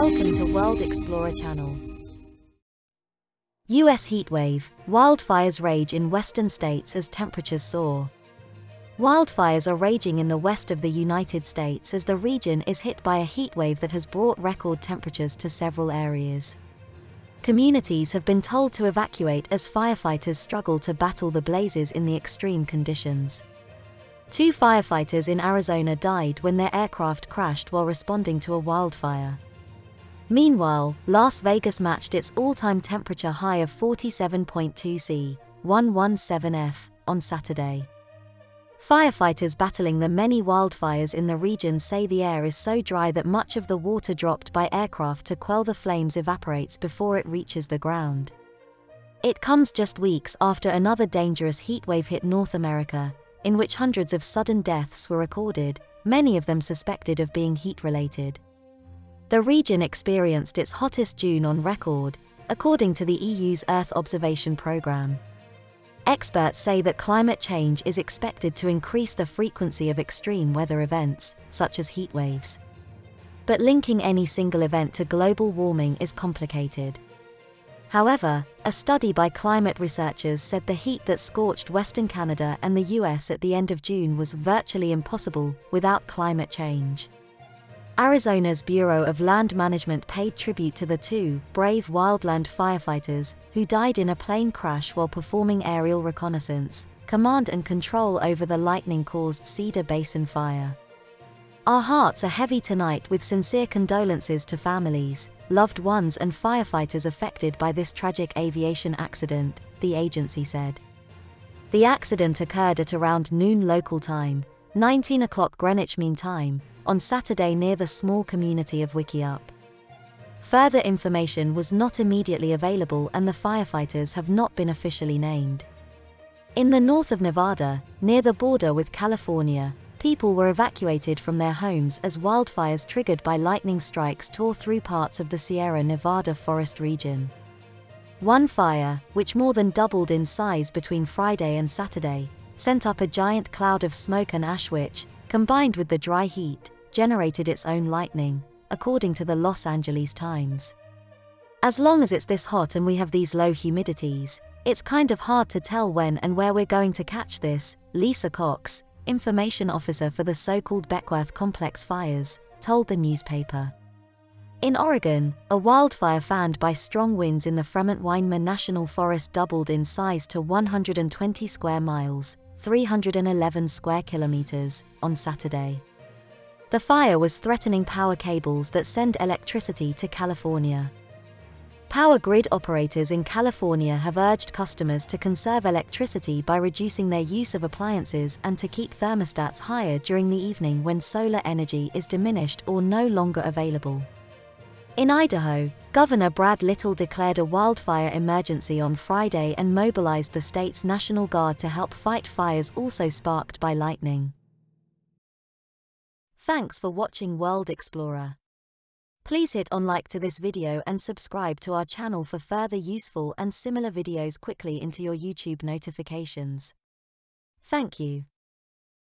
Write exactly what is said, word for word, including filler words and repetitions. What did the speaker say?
Welcome to World Explorer channel. U S heatwave, wildfires rage in western states as temperatures soar. Wildfires are raging in the west of the United States as the region is hit by a heatwave that has brought record temperatures to several areas. Communities have been told to evacuate as firefighters struggle to battle the blazes in the extreme conditions. Two firefighters in Arizona died when their aircraft crashed while responding to a wildfire. Meanwhile, Las Vegas matched its all-time temperature high of forty-seven point two C, one hundred seventeen F, on Saturday. Firefighters battling the many wildfires in the region say the air is so dry that much of the water dropped by aircraft to quell the flames evaporates before it reaches the ground. It comes just weeks after another dangerous heatwave hit North America, in which hundreds of sudden deaths were recorded, many of them suspected of being heat-related. The region experienced its hottest June on record, according to the E U's Earth Observation Programme. Experts say that climate change is expected to increase the frequency of extreme weather events, such as heat waves. But linking any single event to global warming is complicated. However, a study by climate researchers said the heat that scorched Western Canada and the U S at the end of June was virtually impossible without climate change. Arizona's Bureau of Land Management paid tribute to the two brave wildland firefighters who died in a plane crash while performing aerial reconnaissance, command and control over the lightning-caused Cedar Basin fire. Our hearts are heavy tonight with sincere condolences to families, loved ones and firefighters affected by this tragic aviation accident, the agency said. The accident occurred at around noon local time, nineteen o'clock Greenwich Mean Time, on Saturday near the small community of Wickiup. Further information was not immediately available and the firefighters have not been officially named. In the north of Nevada, near the border with California, people were evacuated from their homes as wildfires triggered by lightning strikes tore through parts of the Sierra Nevada forest region. One fire, which more than doubled in size between Friday and Saturday, sent up a giant cloud of smoke and ash which, combined with the dry heat, generated its own lightning, according to the Los Angeles Times. As long as it's this hot and we have these low humidities, it's kind of hard to tell when and where we're going to catch this, Lisa Cox, information officer for the so-called Beckworth Complex fires, told the newspaper. In Oregon, a wildfire fanned by strong winds in the Fremont-Weinman National Forest doubled in size to one hundred twenty square miles, three hundred eleven square kilometers, on Saturday. The fire was threatening power cables that send electricity to California. Power grid operators in California have urged customers to conserve electricity by reducing their use of appliances and to keep thermostats higher during the evening when solar energy is diminished or no longer available. In Idaho, Governor Brad Little declared a wildfire emergency on Friday and mobilized the state's National Guard to help fight fires also sparked by lightning. Thanks for watching World Explorer. Please hit on like to this video and subscribe to our channel for further useful and similar videos quickly into your YouTube notifications. Thank you.